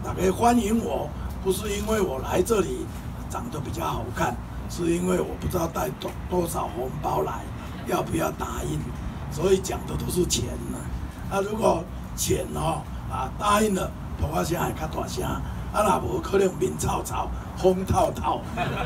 大家欢迎我，不是因为我来这里长得比较好看，是因为我不知道带多少红包来，要不要答应，所以讲的都是钱呢。如果钱答应了，普话声会较大声，若无可能面臭臭、风透透。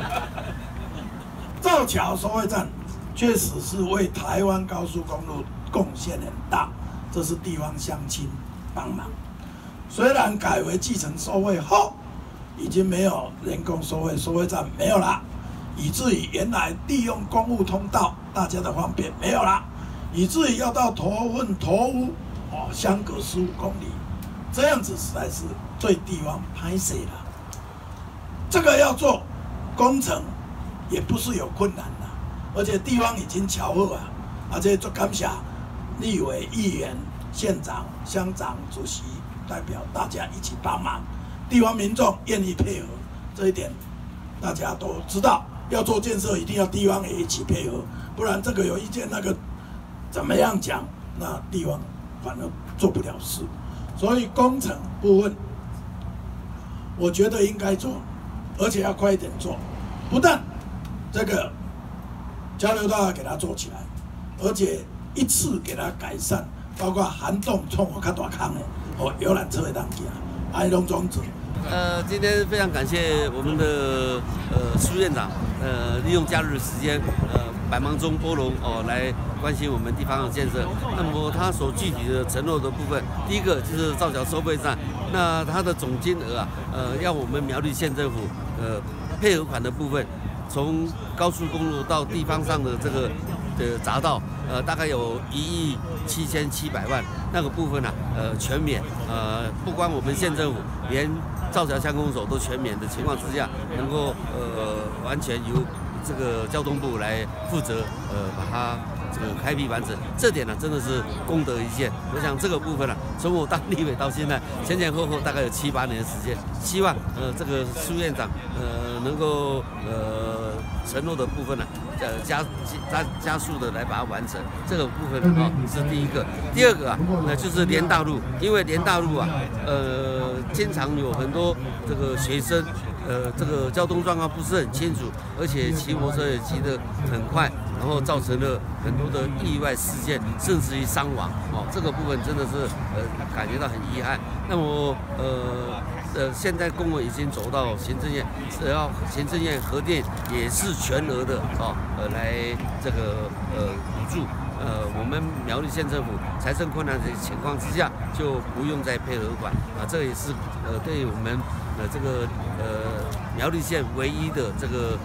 造桥收费站确实是为台湾高速公路贡献很大，这是地方乡亲帮忙。虽然改为计程收费后，已经没有人工收费站没有了，以至于原来利用公务通道大家的方便没有了，以至于要到头屋相隔15公里，这样子实在是对地方拍摄了。这个要做工程也不是有困难的，而且地方已经瞧好啊，而且做感谢立委、议员、县长、乡长、主席代表大家一起帮忙，地方民众愿意配合，这一点大家都知道。要做建设，一定要地方也一起配合，不然这个有意见，那个怎么样讲，那地方反而做不了事。所以工程部分，我觉得应该做，而且要快一点做。不但这个交流道要给它做起来，而且一次给它改善，包括涵洞创我较大坑的，游览车会当行，安拢总做。 今天非常感谢我们的苏院长，利用假日时间，百忙中拨冗来关心我们地方的建设。那么他所具体的承诺的部分，第一个就是造桥收费站，那它的总金额要我们苗栗县政府配合款的部分，从高速公路到地方上的这个匝道，大概有1.77亿那个部分全免，不光我们县政府，连造桥乡公所都全免的情况之下，能够完全由这个交通部来负责，把它这个开辟完成，这点真的是功德一件。我想这个部分从我当立委到现在，前后大概有7、8年的时间，希望这个苏院长能够承诺的部分加速的来把它完成，这个部分是第一个。第二个就是连大路，因为连大路经常有很多这个学生，这个交通状况不是很清楚，而且骑摩托车也骑得很快，然后造成了很多的意外事件，甚至于伤亡。这个部分真的是感觉到很遗憾。那么现在公文已经走到行政院，只要行政院核定也是全额的来这个补助。我们苗栗县政府财政困难的情况之下，就不用再配合款这也是对于我们这个苗栗县唯一的这个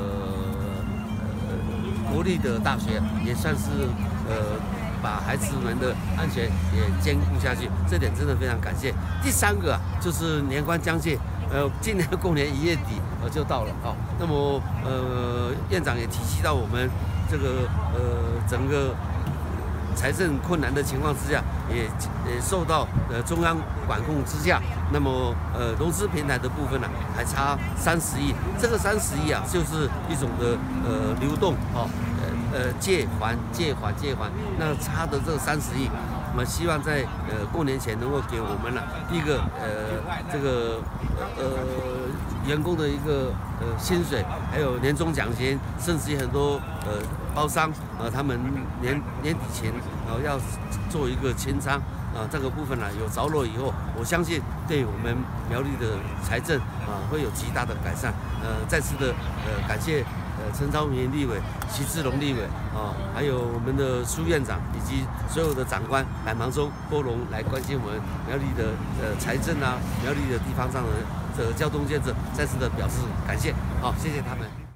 国立的大学，也算是把孩子们的安全也兼顾下去，这点真的非常感谢。第三个就是年关将近，今年过年1月底就到了那么院长也提及到我们这个整个财政困难的情况之下，也受到中央管控之下，那么融资平台的部分还差30亿，这个30亿就是一种的流动借还，那差的这个30亿，我们希望在过年前能够给我们第一个这个员工的一个薪水，还有年终奖金，甚至于很多包商他们年底前要做一个清仓这个部分有着落以后，我相信对我们苗栗的财政会有极大的改善。再次的感谢陈超明立委、徐志龙立委还有我们的苏院长以及所有的长官百忙中拨冗来关心我们苗栗的财政苗栗的地方上的交通建设，再次的表示感谢。好，谢谢他们。